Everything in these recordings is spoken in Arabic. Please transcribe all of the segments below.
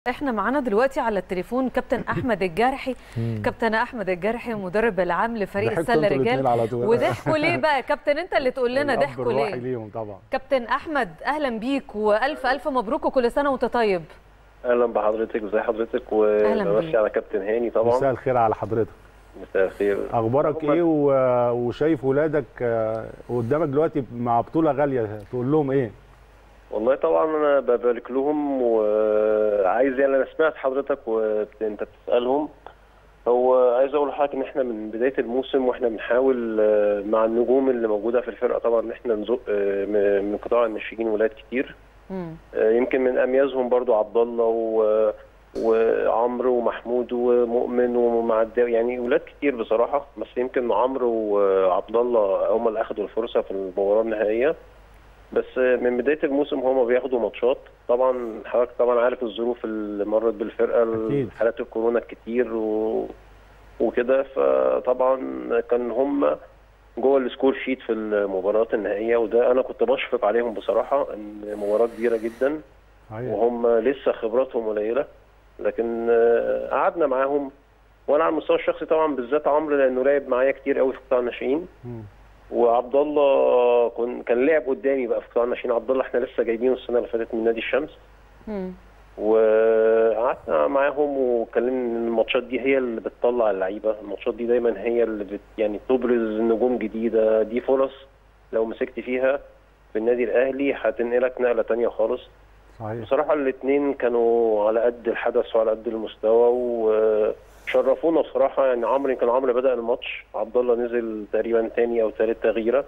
احنا معانا دلوقتي على التليفون كابتن احمد الجرحي. كابتن احمد الجرحي مدرب العام لفريق السله رجال. وضحكوا ليه بقى يا كابتن؟ انت اللي تقول لنا ضحكوا ليه. ليهم طبعا. كابتن احمد اهلا بيك والف الف مبروك وكل سنه وانت طيب. اهلا بحضرتك، ازي حضرتك؟ وبمسي على كابتن هاني طبعا. مساء الخير على حضرتك. مساء الخير. اخبارك ايه وشايف ولادك قدامك دلوقتي مع بطوله غاليه، تقول لهم ايه؟ والله طبعا انا ببارك لهم، وعايز يعني انا سمعت حضرتك وانت بتسالهم. هو عايز اقول لحضرتك ان احنا من بدايه الموسم واحنا بنحاول مع النجوم اللي موجوده في الفرقه طبعا ان احنا نزق من قطاع الناشئين ولاد كتير. يمكن من اميزهم برضو عبد الله وعمرو ومحمود ومؤمن ومعداوي، يعني ولاد كتير بصراحه، بس يمكن عمرو وعبد الله هم اللي اخذوا الفرصه في المباراه النهائيه. بس من بدايه الموسم هم بياخدوا ماتشات. طبعا حضرتك طبعا عارف الظروف اللي مرت بالفرقه، حالات الكورونا الكتير وكده، فطبعا كان هم جوه السكور شيت في المباريات النهائيه، وده انا كنت بشفق عليهم بصراحه، ان مباراه كبيره جدا وهم لسه خبراتهم قليله، لكن قعدنا معاهم. وانا على المستوى الشخصي طبعا بالذات عمرو، لانه لعب معايا كتير قوي في قطاع الناشئين، وعبد الله كان لعب قدامي بقى في قطاع الناشئين. عبد الله احنا لسه جايبينه السنه اللي فاتت من نادي الشمس، وقعدنا معاهم واتكلمنا ان الماتشات دي هي اللي بتطلع اللعيبه، الماتشات دي دايما هي اللي يعني تبرز نجوم جديده، دي فرص لو مسكت فيها في النادي الاهلي هتنقلك نقله ثانيه خالص. صحيح. بصراحه الاثنين كانوا على قد الحدث وعلى قد المستوى وشرفونا بصراحه. يعني عمرو بدا الماتش، عبد الله نزل تقريبا ثاني او ثالث تغييره.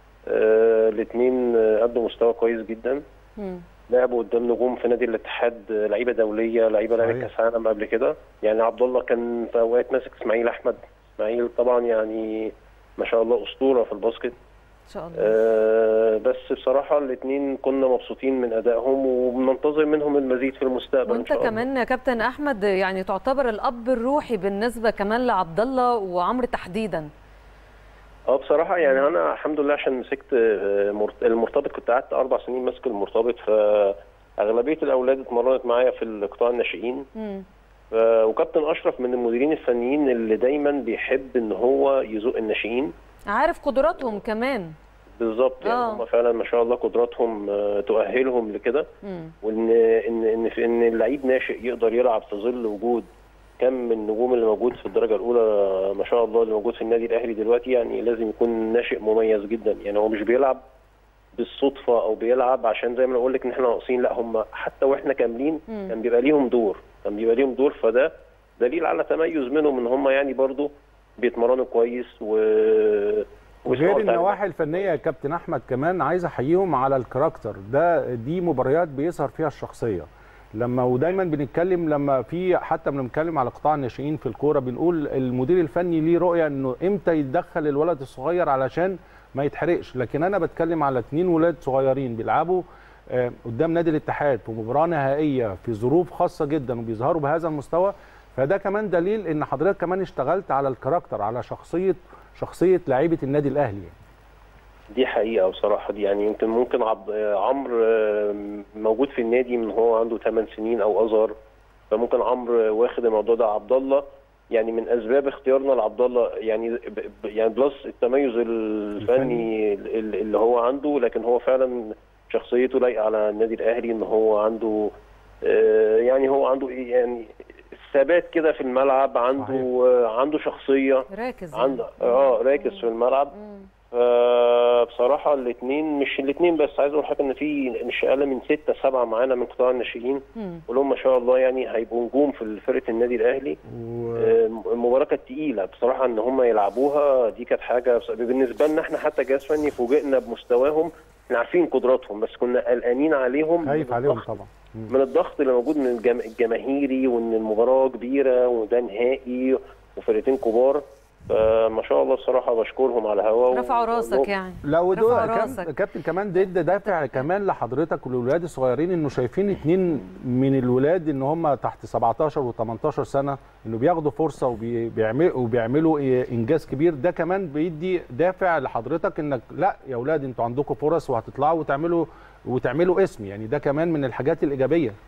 الاثنين قدموا مستوى كويس جدا. لعبوا قدام نجوم في نادي الاتحاد، لعيبه دوليه، لعيبه لعبت كاس عالم قبل كده. يعني عبد الله كان في اوقات ماسك اسماعيل احمد، اسماعيل طبعا يعني ما شاء الله اسطوره في الباسكت ان شاء الله. بس بصراحه الاثنين كنا مبسوطين من ادائهم وبننتظر منهم المزيد في المستقبل. وانت كمان يا كابتن احمد يعني تعتبر الاب الروحي بالنسبه كمان لعبد الله وعمرو تحديدا. بصراحه يعني انا الحمد لله عشان مسكت المرتبط، كنت قعدت 4 سنين ماسك المرتبط، فاغلبيه الاولاد اتمرنت معايا في قطاع الناشئين. وكابتن اشرف من المديرين الفنيين اللي دايما بيحب ان هو يزق الناشئين، عارف قدراتهم كمان بالظبط. يعني هم فعلا ما شاء الله قدراتهم تؤهلهم لكده، وان ان اللعيب ناشئ يقدر يلعب في ظل وجود كم من النجوم اللي موجود في الدرجه الاولى ما شاء الله اللي موجود في النادي الاهلي دلوقتي. يعني لازم يكون ناشئ مميز جدا، يعني هو مش بيلعب بالصدفه او بيلعب عشان زي ما اقول لك ان احنا ناقصين، لا هم حتى واحنا كاملين كان بيبقى ليهم دور، فده دليل على تميز منهم ان هم يعني برضو بيتمرنوا كويس وغير النواحي الفنيه يا كابتن احمد كمان عايز احييهم على الكاركتر ده. دي مباريات بيظهر فيها الشخصيه. ودايما بنتكلم لما حتى بنتكلم على قطاع الناشئين في الكوره، بنقول المدير الفني ليه رؤيه انه امتى يتدخل الولد الصغير علشان ما يتحرقش. لكن انا بتكلم على 2 ولاد صغيرين بيلعبوا قدام نادي الاتحاد في مباراه نهائيه في ظروف خاصه جدا وبيظهروا بهذا المستوى، فده كمان دليل ان حضرتك كمان اشتغلت على الكاركتر، على شخصيه لعيبه النادي الاهلي. دي حقيقه بصراحه. دي يعني ممكن عمرو موجود في النادي من هو عنده 8 سنين او اصغر، فممكن عمرو واخد الموضوع ده. عبد الله يعني من اسباب اختيارنا لعبد الله يعني بلس التميز الفني اللي هو عنده، لكن هو فعلا شخصيته لايقه على النادي الاهلي، ان هو عنده يعني هو عنده يعني ثبات كده في الملعب، عنده شخصيه، راكز عنده راكز في الملعب. بصراحه الاثنين، مش الاثنين بس، عايز اقول حاجه ان في مش اقل من 6 7 معانا من قطاع الناشئين كلهم ما شاء الله يعني هيبقوا نجوم في فرقه النادي الاهلي. المباراه كانت تقيله بصراحه ان هم يلعبوها، دي كانت حاجه بالنسبه لنا احنا حتى جهاز فني فوجئنا بمستواهم. احنا عارفين قدراتهم بس كنا قلقانين عليهم، خايف عليهم طبعا من الضغط اللي موجود من الجماهيري، وان المباراه كبيره وده نهائي وفرقتين كبار. فما شاء الله بصراحه بشكرهم على الهوا. رفعوا راسك يعني. لا كابتن كمان ده دافع كمان لحضرتك وللولاد الصغيرين، انه شايفين 2 من الولاد ان هم تحت 17 و18 سنه انه بياخدوا فرصه وبيعملوا انجاز كبير. ده كمان بيدي دافع لحضرتك انك لا يا اولاد انتوا عندكم فرص وهتطلعوا وتعملوا اسم. يعني ده كمان من الحاجات الايجابيه.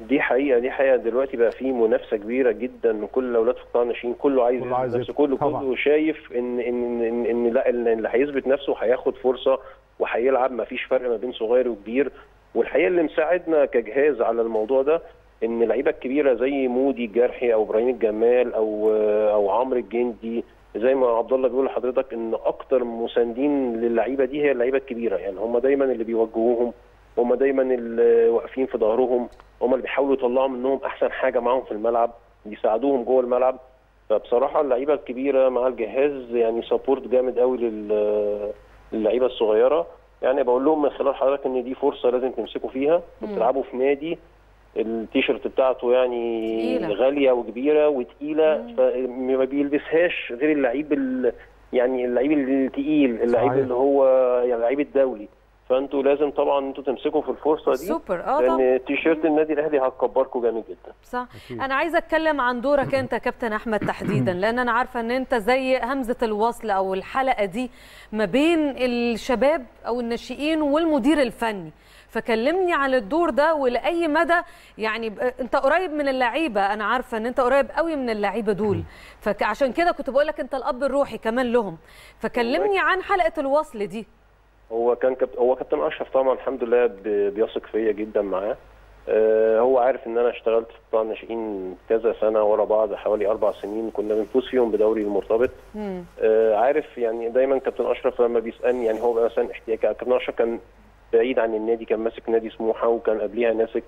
دي حقيقه دلوقتي بقى في منافسه كبيره جدا من كل الاولاد في قطاع الناشئين، كله عايز نفسه، كله شايف ان لا، اللي هيثبت نفسه هياخد فرصه وهيلعب، ما فيش فرق ما بين صغير وكبير. والحقيقه اللي مساعدنا كجهاز على الموضوع ده ان اللعيبه الكبيره زي مودي الجرحي او ابراهيم الجمال او عمرو الجندي، زي ما عبد الله بيقول لحضرتك، ان اكتر مساندين للعيبه دي هي اللعيبه الكبيره. يعني هم دايما اللي بيوجهوهم، هم دايما اللي واقفين في ظهرهم، هم اللي بيحاولوا يطلعوا منهم احسن حاجه معاهم في الملعب، بيساعدوهم جوه الملعب. فبصراحه اللعيبه الكبيره مع الجهاز يعني سبورت جامد قوي للعيبه الصغيره. يعني بقول لهم من خلال حضرتك ان دي فرصه لازم تمسكوا فيها وتلعبوا في نادي التيشيرت بتاعته يعني تقيلة. غاليه وكبيره وتقيله، فما بيلبسهاش غير اللعيب يعني اللعيب التقيل، اللعيب اللي هو يعني اللعيب الدولي. فانتوا لازم طبعا انتوا تمسكوا في الفرصه دي، سوبر. لان تيشيرت النادي الاهلي هتكبركم جامد جدا. صح. انا عايزه اتكلم عن دورك انت كابتن احمد تحديدا، لان انا عارفه ان انت زي همزه الوصل او الحلقه دي ما بين الشباب او الناشئين والمدير الفني. فكلمني عن الدور ده ولاي مدى يعني انت قريب من اللعيبه، انا عارفه ان انت قريب قوي من اللعيبه دول، فعشان كده كنت بقول لك انت الاب الروحي كمان لهم. فكلمني عن حلقه الوصل دي. هو كابتن اشرف طبعا الحمد لله بيثق فيا جدا معاه. هو عارف ان انا اشتغلت في قطاع الناشئين كذا سنه ورا بعض، حوالي 4 سنين كنا بنفوز فيهم بدوري المرتبط. عارف يعني دايما كابتن اشرف لما بيسالني، يعني هو مثلا احتياج، كابتن اشرف كان بعيد عن النادي، كان ماسك نادي سموحه، وكان قبليها ماسك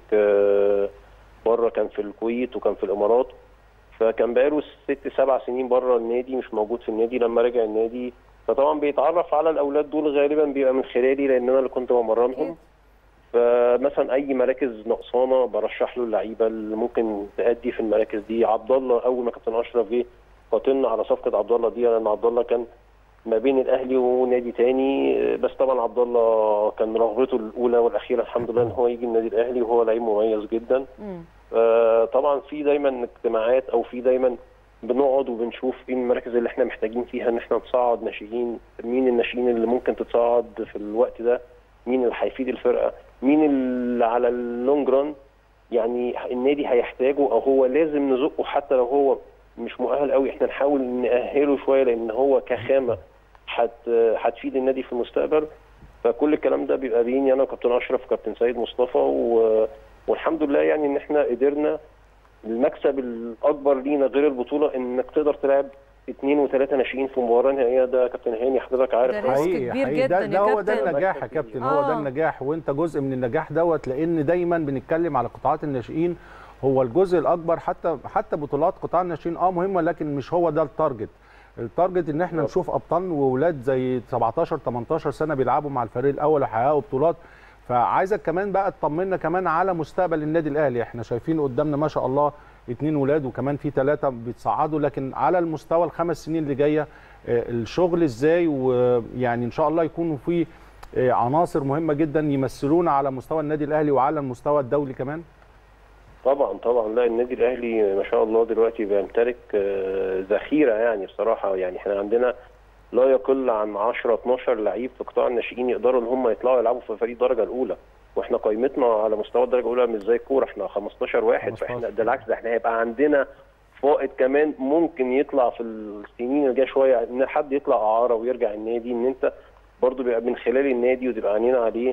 بره، كان في الكويت وكان في الامارات. فكان بقاله 6-7 سنين بره النادي، مش موجود في النادي. لما رجع النادي فطبعا بيتعرف على الاولاد دول غالبا بيبقى من خلالي، لان انا اللي كنت بمرنهم. فمثلا اي مراكز نقصانه برشح له اللعيبه اللي ممكن تأدي في المراكز دي. عبد الله اول ما كابتن اشرف جه قاتلنا على صفقه عبد الله دي، لان عبد الله كان ما بين الاهلي ونادي تاني، بس طبعا عبد الله كان رغبته الاولى والاخيره الحمد لله ان هو يجي النادي الاهلي، وهو لعيب مميز جدا. طبعا في دايما اجتماعات او في دايما بنقعد وبنشوف ايه المراكز اللي احنا محتاجين فيها ان احنا نصعد ناشئين، مين الناشئين اللي ممكن تتصعد في الوقت ده، مين اللي هيفيد الفرقه، مين اللي على اللونج ران يعني النادي هيحتاجه او هو لازم نزقه حتى لو هو مش مؤهل قوي، احنا نحاول نأهله شويه لان هو كخامه هتفيد النادي في المستقبل. فكل الكلام ده بيبقى بيني انا وكابتن اشرف وكابتن سيد مصطفى، والحمد لله يعني ان احنا قدرنا. المكسب الاكبر لينا غير البطوله انك تقدر تلعب 2 و3 ناشئين في مباراه نهائيه. ده كابتن هاني حضرتك عارف ده ريسك كبير جدا ده هو ده النجاح يا كابتن. هو ده النجاح، وانت جزء من النجاح دوت، لان دايما بنتكلم على قطاعات الناشئين هو الجزء الاكبر. حتى بطولات قطاع الناشئين مهمه، لكن مش هو ده التارجت. التارجت ان احنا نشوف ابطال وولاد زي 17 18 سنه بيلعبوا مع الفريق الاول ويحققوا بطولات. فعايزك كمان بقى تطمنا كمان على مستقبل النادي الاهلي. احنا شايفين قدامنا ما شاء الله 2 ولاد وكمان في 3 بيتصعدوا، لكن على المستوى ال5 سنين اللي جايه الشغل ازاي؟ ويعني ان شاء الله يكونوا في عناصر مهمه جدا يمثلونا على مستوى النادي الاهلي وعلى المستوى الدولي كمان. طبعا لا، النادي الاهلي ما شاء الله دلوقتي بيمتلك ذخيره يعني بصراحه. يعني احنا عندنا لا يقل عن 10 12 لعيب في قطاع الناشئين يقدروا ان هم يطلعوا يلعبوا في فريق الدرجه الاولى، واحنا قائمتنا على مستوى الدرجه الاولى مش زي الكوره، احنا 15 واحد. فاحنا بالعكس، ده احنا هيبقى عندنا فائض كمان ممكن يطلع في السنين اللي جايه شويه، ان حد يطلع اعاره ويرجع النادي، ان انت برضو بيبقى من خلال النادي وتبقى عينينا عليه.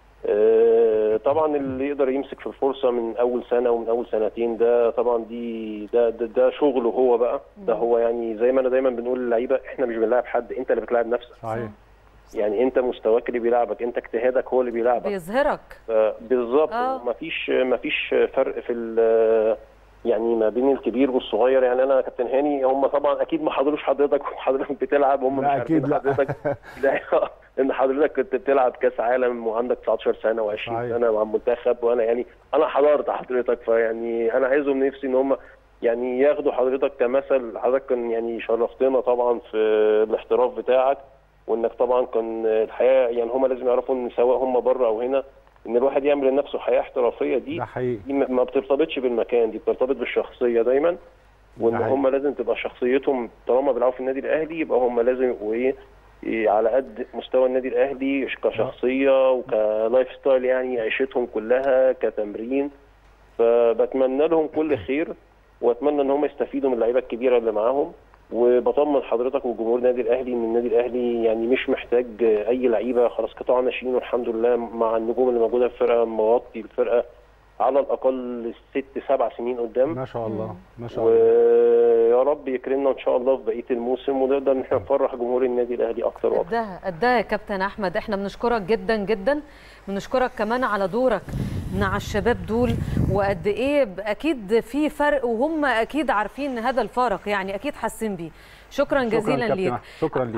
طبعا اللي يقدر يمسك في الفرصه من اول سنه ومن اول سنتين، ده طبعا ده شغله هو بقى. ده هو يعني زي ما انا دايما بنقول للعيبه، احنا مش بنلاعب حد، انت اللي بتلاعب نفسك. صحيح. يعني انت مستواك اللي بيلعبك، انت اجتهادك هو اللي بيلعبك، بيظهرك بالظبط. مفيش فرق في يعني ما بين الكبير والصغير. يعني انا كابتن هاني هم طبعا اكيد ما حضروش حضرتك وحضرتك بتلعب، هم مش عارفين حضرتك ان حضرتك كنت بتلعب كاس عالم وعندك 19 سنه و20 سنه مع المنتخب، وانا يعني انا حضرت حضرتك. فيعني انا عايزهم نفسي ان هم يعني ياخدوا حضرتك كمثل. حضرتك كان يعني شرفتنا طبعا في الاحتراف بتاعك، وانك طبعا كان الحياه يعني هم لازم يعرفوا ان سواء هم بره او هنا ان الواحد يعمل لنفسه حياه احترافيه. دي ما بترتبطش بالمكان، دي بترتبط بالشخصيه دايما. وان هم لازم تبقى شخصيتهم طالما بيلعبوا في النادي الاهلي يبقى هم لازم يبقوا على قد مستوى النادي الاهلي كشخصيه وكلايف ستايل، يعني عيشتهم كلها كتمرين. فبتمنى لهم كل خير، واتمنى ان هم يستفيدوا من اللعيبه الكبيره اللي معاهم. وبطمن حضرتك وجمهور النادي الاهلي ان النادي الاهلي يعني مش محتاج اي لعيبه، خلاص قطاع ناشئين والحمد لله مع النجوم اللي موجوده في الفرقه مغطي الفرقه على الاقل 6-7 سنين قدام. ما شاء الله ما شاء الله. ويا رب يكرمنا ان شاء الله في بقيه الموسم ونقدر ان احنا نفرح جمهور النادي الاهلي اكتر واكتر. قدها يا كابتن احمد، احنا بنشكرك جدا جدا، بنشكرك كمان على دورك مع الشباب دول، وقد ايه اكيد في فرق وهم اكيد عارفين هذا الفارق، يعني اكيد حاسين بيه. شكرا جزيلا ليك. شكرا ليك.